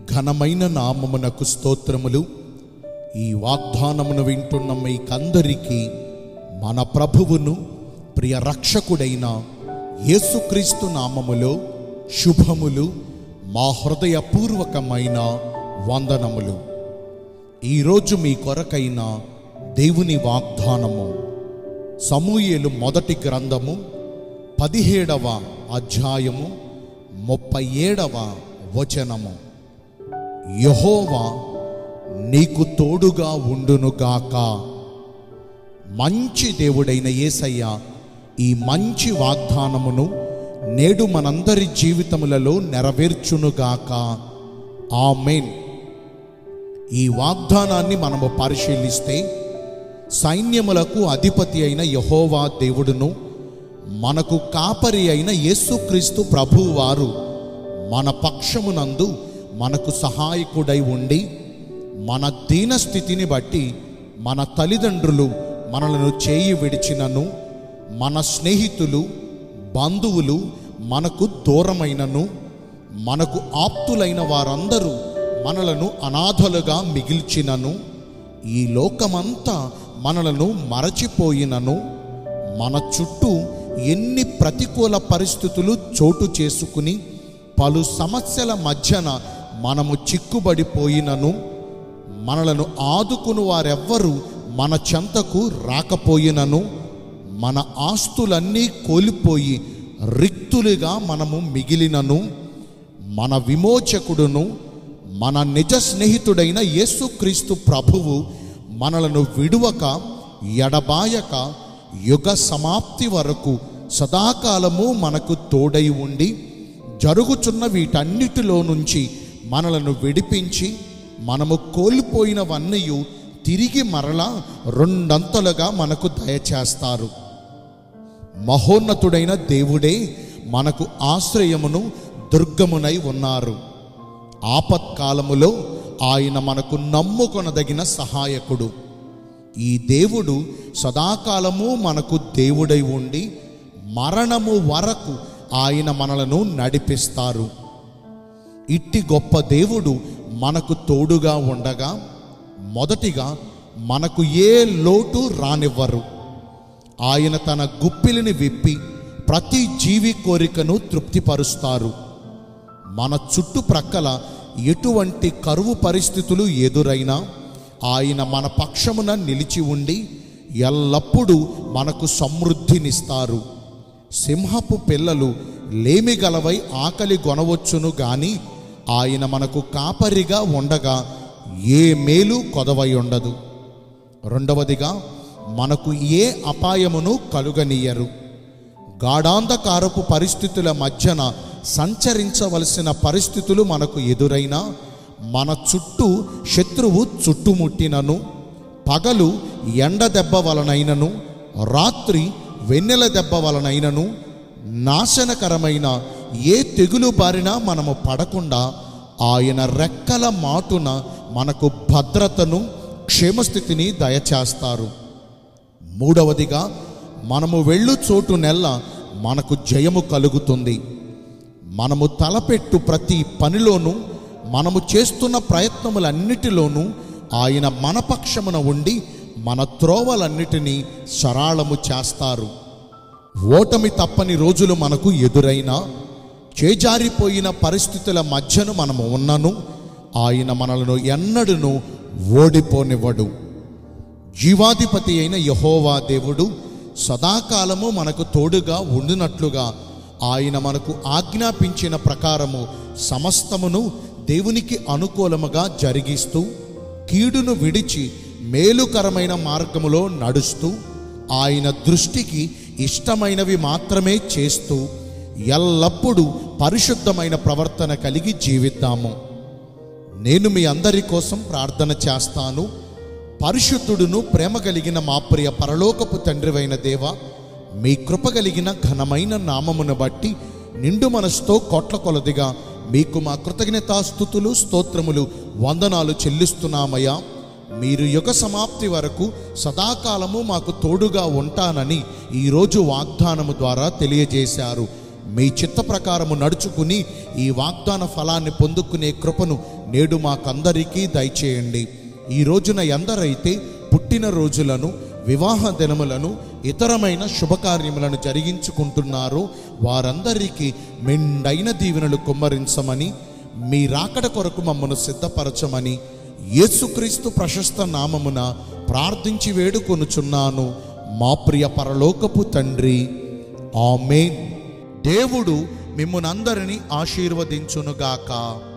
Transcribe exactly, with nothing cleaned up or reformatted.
ఘనమైన నామమునకు స్తోత్రములు. ఈ వాగ్దానమును వింటున్న మీకందరికీ మన ప్రభువును ప్రియ రక్షకుడైన యేసుక్రీస్తు నామములో శుభములు, మా హృదయపూర్వకమైన వందనములు. ఈరోజు మీ కొరకైన దేవుని వాగ్దానము సమూయేలు మొదటి గ్రంథము పదిహేడవ అధ్యాయము ముప్పై ఏడవ వచనము. యెహోవా నీకు తోడుగా ఉండునుగాక. మంచి దేవుడైన యేసయ్య ఈ మంచి వాగ్దానమును నేడు మనందరి జీవితములలో నెరవేర్చునుగాక. ఆమేన్. ఈ వాగ్దానాన్ని మనము పరిశీలిస్తే, సైన్యములకు అధిపతి అయిన యెహోవా దేవుడును మనకు కాపరి అయిన యేసుక్రీస్తు ప్రభువారు మన పక్షమునందు మనకు సహాయకుడై ఉండి, మన దీనస్థితిని బట్టి మన తల్లిదండ్రులు మనలను చేయి విడిచినను, మన స్నేహితులు బంధువులు మనకు దూరమైనను, మనకు ఆప్తులైన వారందరూ మనలను అనాథలుగా మిగిల్చినను, ఈ లోకమంతా మనలను మరచిపోయినను, మన చుట్టూ ఎన్ని ప్రతికూల పరిస్థితులు చోటు చేసుకుని పలు సమస్యల మధ్యన మనము చిక్కుబడిపోయినను, మనలను ఆదుకుని వారెవ్వరూ మన చెంతకు రాకపోయినను, మన ఆస్తులన్నీ కోల్పోయి రిక్తులుగా మనము మిగిలినను, మన విమోచకుడును మన నిజ స్నేహితుడైన యేసుక్రీస్తు ప్రభువు మనలను విడువక ఎడబాయక యుగ సమాప్తి వరకు సదాకాలము మనకు తోడై ఉండి, జరుగుచున్న వీటన్నిటిలో నుంచి మనలను విడిపించి మనము కోల్పోయినవన్నీ తిరిగి మరలా రెండంతలుగా మనకు దయచేస్తారు. మహోన్నతుడైన దేవుడే మనకు ఆశ్రయమును దుర్గమునై ఉన్నారు. ఆపత్కాలములో ఆయన మనకు నమ్ముకొనదగిన సహాయకుడు. ఈ దేవుడు సదాకాలము మనకు దేవుడై ఉండి మరణము వరకు ఆయన మనలను నడిపిస్తారు. ఇట్టి గొప్ప దేవుడు మనకు తోడుగా ఉండగా, మొదటిగా మనకు ఏ లోటు రానివ్వరు. ఆయన తన గుప్పిలిని విప్పి ప్రతి జీవి కోరికను తృప్తిపరుస్తారు. మన చుట్టుప్రక్కల ఎటువంటి కరువు పరిస్థితులు ఎదురైనా ఆయన మన పక్షమున నిలిచి ఉండి ఎల్లప్పుడూ మనకు సమృద్ధినిస్తారు. సింహపు పిల్లలు లేమిగలవై ఆకలి గొనవచ్చును గాని ఆయన మనకు కాపరిగా ఉండగా ఏ మేలు కొదవై ఉండదు. రెండవదిగా మనకు ఏ అపాయమును కలుగనీయరు. గాఢాంధకారపు పరిస్థితుల మధ్యన సంచరించవలసిన పరిస్థితులు మనకు ఎదురైనా, మన చుట్టూ శత్రువు చుట్టుముట్టినను, పగలు ఎండ దెబ్బ వలనైనను రాత్రి వెన్నెల దెబ్బ వలనైనను నాశనకరమైన ఏ తెగులు బారినా మనము పడకుండా ఆయన రెక్కల మాటున మనకు భద్రతను క్షేమస్థితిని దయచేస్తారు. మూడవదిగా మనము వెళ్ళు చోటు నెల్ల మనకు జయము కలుగుతుంది. మనము తలపెట్టు ప్రతి పనిలోనూ, మనము చేస్తున్న ప్రయత్నములన్నిటిలోనూ ఆయన మన పక్షమున ఉండి మన త్రోవలన్నిటినీ సరళము చేస్తారు. ఓటమి తప్పని రోజులు మనకు ఎదురైనా, చేజారిపోయిన పరిస్థితుల మధ్యను మనము ఉన్నను ఆయన మనలను ఎన్నడూను ఓడిపోనివ్వడు. జీవాధిపతి అయిన యెహోవా దేవుడు సదాకాలము మనకు తోడుగా ఉండినట్లుగా ఆయన మనకు ఆజ్ఞాపించిన ప్రకారము సమస్తమును దేవునికి అనుకూలముగా జరిగిస్తూ, కీడును విడిచి మేలుకరమైన మార్గములో నడుస్తూ, ఆయన దృష్టికి ఇష్టమైనవి మాత్రమే చేస్తూ ఎల్లప్పుడూ పరిశుద్ధమైన ప్రవర్తన కలిగి జీవిద్దాము. నేను మీ అందరి కోసం ప్రార్థన చేస్తాను. పరిశుద్ధుడును ప్రేమ కలిగిన మా ప్రియ పరలోకపు తండ్రివైన దేవ, మీ కృప కలిగిన ఘనమైన నామమును బట్టి నిండు మనసుతో కోట్ల కొలదిగా మీకు మా కృతజ్ఞతాస్తుతులు, స్తోత్రములు, వందనాలు చెల్లిస్తున్నామయ్యా. మీరు యుగ సమాప్తి వరకు సదాకాలము మాకు తోడుగా ఉంటానని ఈరోజు వాగ్దానము ద్వారా తెలియజేశారు. మీ చిత్త ప్రకారము నడుచుకుని ఈ వాగ్దాన ఫలాన్ని పొందుకునే కృపను నేడు మాకందరికీ దయచేయండి. ఈ రోజున ఎందరైతే పుట్టిన రోజులను, వివాహ దినములను, ఇతరమైన శుభకార్యములను జరిగించుకుంటున్నారో వారందరికీ మెండైన దీవెనలు కుమ్మరించమని, మీ రాకడ కొరకు మమ్మను సిద్ధపరచమని యేసుక్రీస్తు ప్రశస్త నామమున ప్రార్థించి వేడుకొనుచున్నాను మా ప్రియ పరలోకపు తండ్రి. ఆమేన్. దేవుడు మిమ్మునందరినీ ఆశీర్వదించునుగాక.